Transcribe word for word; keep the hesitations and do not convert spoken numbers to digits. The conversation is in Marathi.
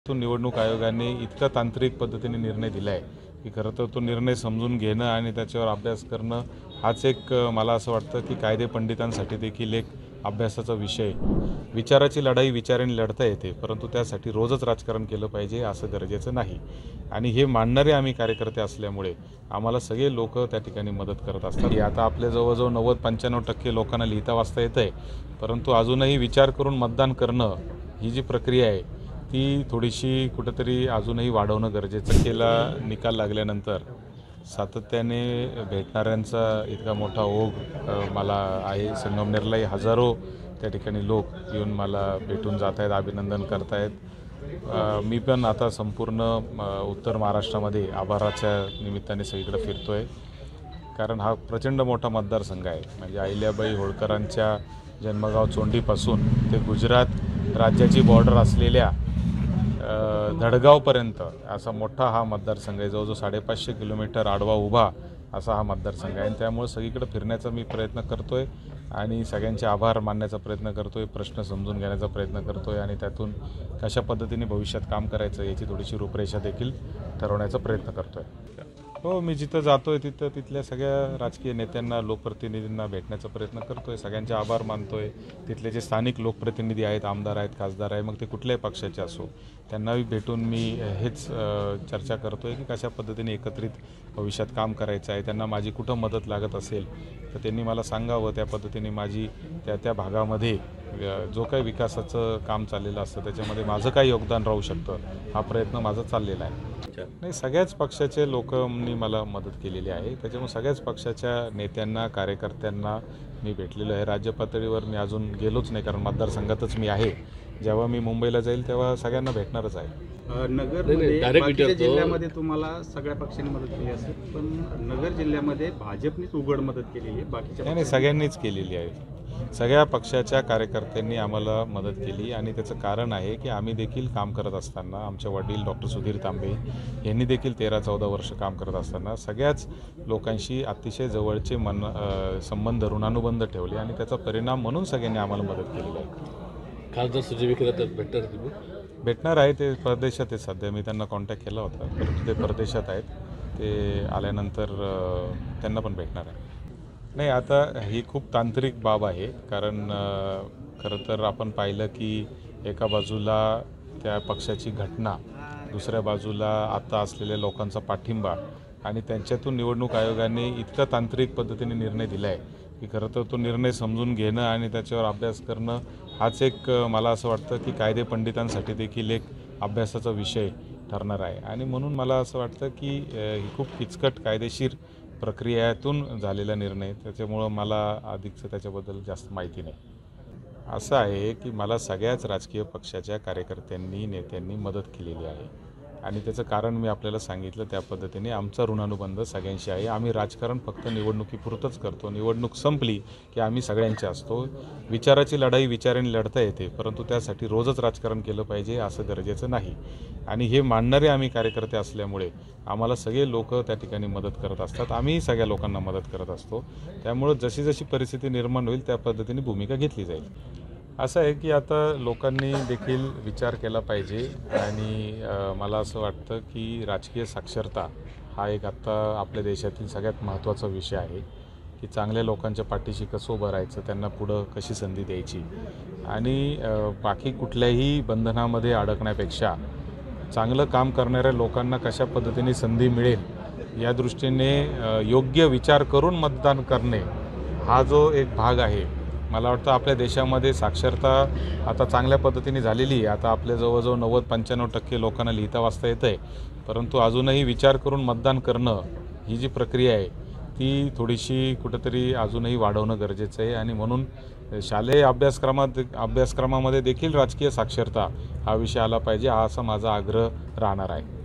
तो निवडणूक आयोगाने इतका तांत्रिक पद्धतीने निर्णय दिला आहे की खरं तर तो निर्णय समजून घेणं आणि त्याच्यावर अभ्यास करणं हाच एक मला असं वाटतं की कायदे पंडितांसाठी देखील एक अभ्यासाचा विषय. विचाराची लढाई विचाराने लढता येते, परंतु त्यासाठी रोजच राजकारण केलं पाहिजे असं गरजेचं नाही. आणि हे मानणारे आम्ही कार्यकर्ते असल्यामुळे आम्हाला सगळे लोक त्या ठिकाणी मदत करत असतात. आता आपल्या जवळजवळ नव्वद पंच्याण्णव टक्के लोकांना लिहिता वाचता येतं आहे, परंतु अजूनही विचार करून मतदान करणं ही जी प्रक्रिया आहे ती थोडीशी कुठेतरी अजूनही वाढवणं गरजेचं. केला निकाल लागल्यानंतर सातत्याने भेटणाऱ्यांचा इतका मोठा ओघ मला आहे. संगमनेरलाही हजारो त्या ठिकाणी लोक येऊन मला भेटून जात आहेत, अभिनंदन करत आहेत. मी पण आता संपूर्ण उत्तर महाराष्ट्रामध्ये आभाराच्या निमित्ताने सगळीकडे फिरतो आहे, कारण हा प्रचंड मोठा मतदारसंघ आहे. म्हणजे अहिल्याबाई होळकरांच्या जन्मगाव चोंडीपासून ते गुजरात राज्याची बॉर्डर असलेल्या धडगावपर्यंत असा मोठा हा मतदारसंघ आहे. जवळजवळ साडेपाचशे किलोमीटर आडवा उभा असा हा मतदारसंघ आहे. आणि त्यामुळे सगळीकडे फिरण्याचा मी प्रयत्न करतो आहे आणि सगळ्यांचे आभार मानण्याचा प्रयत्न करतो आहे, प्रश्न समजून घेण्याचा प्रयत्न करतो आहे आणि त्यातून कशा पद्धतीने भविष्यात काम करायचं याची थोडीशी रूपरेषा देखील ठरवण्याचा प्रयत्न करतो आहे. हो, मी जिथं जातो आहे तिथं तिथल्या सगळ्या राजकीय नेत्यांना, लोकप्रतिनिधींना भेटण्याचा प्रयत्न करतो आहे, सगळ्यांचे आभार मानतो आहे. तिथले जे स्थानिक लोकप्रतिनिधी आहेत, आमदार आहेत, खासदार आहे, मग ते कुठल्याही पक्षाचे असो, त्यांनाही भेटून मी हेच चर्चा करतो आहे की कशा पद्धतीने एकत्रित भविष्यात काम करायचं आहे. त्यांना माझी कुठं मदत लागत असेल तर त्यांनी मला सांगावं, त्या पद्धतीने माझी त्या त्या भागामध्ये जो काही विकासाचं काम चाललेलं असतं त्याच्यामध्ये माझं काही योगदान राहू शकतं, हा प्रयत्न माझा चाललेला आहे. नाही, सगळ्याच पक्षाचे लोकांनी मला मदत केलेली आहे, त्याच्यामुळे सगळ्याच पक्षाच्या नेत्यांना, कार्यकर्त्यांना मी भेटलेलो आहे. राज्य पातळीवर मी अजून गेलोच नाही, कारण मतदारसंघातच मी आहे. जेव्हा मी मुंबईला जाईल तेव्हा सगळ्यांना भेटणारच आहे. नगरमध्ये बाकीच्या जिल्ह्यामध्ये तुम्हाला सगळ्या पक्षांनी मदत केली असेल, पण नगर जिल्ह्यामध्ये भाजपनेच उघड मदत केलेली आहे, बाकीच्या नाही सगळ्यांनीच केलेली आहे. सगळ्या पक्षाच्या कार्यकर्त्यांनी आम्हाला मदत केली आणि त्याचं कारण आहे की आम्ही देखील काम करत असताना, आमचे वडील डॉक्टर सुधीर तांबे यांनी देखील तेरा चौदा वर्ष काम करत असताना सगळ्याच लोकांशी अतिशय जवळचे मन संबंध, ऋणानुबंध ठेवले आणि त्याचा परिणाम म्हणून सगळ्यांनी आम्हाला मदत केलेली आहे. खासदार सुजय विखे तर भेटणार तुम्ही? भेटणार आहे, ते परदेशात आहेत सध्या. मी त्यांना कॉन्टॅक्ट केला होता, परंतु ते परदेशात आहेत. ते आल्यानंतर त्यांना पण भेटणार आहे. नाही, आता ही खूप तांत्रिक बाब आहे, कारण खरं तर आपण पाहिलं की एका बाजूला त्या पक्षाची घटना, दुसऱ्या बाजूला आता असलेल्या लोकांचा पाठिंबा आणि त्यांच्यातून निवडणूक आयोगाने इतका तांत्रिक पद्धतीने निर्णय दिला आहे की खरं तर तो निर्णय समजून घेणं आणि त्याच्यावर अभ्यास करणं हाच एक मला असं वाटतं की कायदे पंडितांसाठी देखील एक अभ्यासाचा विषय ठरणार आहे. आणि म्हणून मला असं वाटतं की ही खूप किचकट कायदेशीर प्रक्रियातून झालेला निर्णय, त्याच्यामुळं मला अधिकचं त्याच्याबद्दल जास्त माहिती नाही. असं आहे की मला सगळ्याच राजकीय पक्षाच्या कार्यकर्त्यांनी, नेत्यांनी मदत केलेली आहे आणि त्याचं कारण मी आपल्याला सांगितलं. त्या पद्धतीने आमचा ऋणानुबंध सगळ्यांशी आहे. आम्ही राजकारण फक्त निवडणुकीपुरतंच करतो. निवडणूक संपली की आम्ही सगळ्यांचे असतो. विचाराची लढाई विचाराने लढता येते, परंतु त्यासाठी रोजच राजकारण केलं पाहिजे असं गरजेचं नाही. आणि हे मानणारे आम्ही कार्यकर्ते असल्यामुळे आम्हाला सगळे लोक त्या ठिकाणी मदत करत असतात. आम्हीही सगळ्या लोकांना मदत करत असतो. त्यामुळं जशी जशी परिस्थिती निर्माण होईल त्या पद्धतीने भूमिका घेतली जाईल. असं आहे की आता लोकांनी देखील विचार केला पाहिजे आणि मला असं वाटतं की राजकीय साक्षरता हा एक आत्ता आपल्या देशातील सगळ्यात महत्त्वाचा विषय आहे की चांगल्या लोकांच्या पाठीशी कसं उभं राहायचं, त्यांना पुढं कशी संधी द्यायची आणि बाकी कुठल्याही बंधनामध्ये अडकण्यापेक्षा चांगलं काम करणाऱ्या लोकांना कशा पद्धतीने संधी मिळेल या दृष्टीने योग्य विचार करून मतदान करणे हा जो एक भाग आहे. मला वाटतं आपल्या देशामध्ये साक्षरता आता चांगल्या पद्धतीने झालेली आहे. आता आपल्या जवळजवळ नव्वद पंच्याण्णव टक्के लोकांना लिहिता वाचता येतं आहे, परंतु अजूनही विचार करून मतदान करणं ही जी प्रक्रिया आहे ती थोडीशी कुठेतरी अजूनही वाढवणं गरजेचं आहे. आणि म्हणून शालेय अभ्यासक्रमात अभ्यासक्रमामध्ये देखील राजकीय साक्षरता हा विषय आला पाहिजे, हा असा माझा आग्रह राहणार आहे.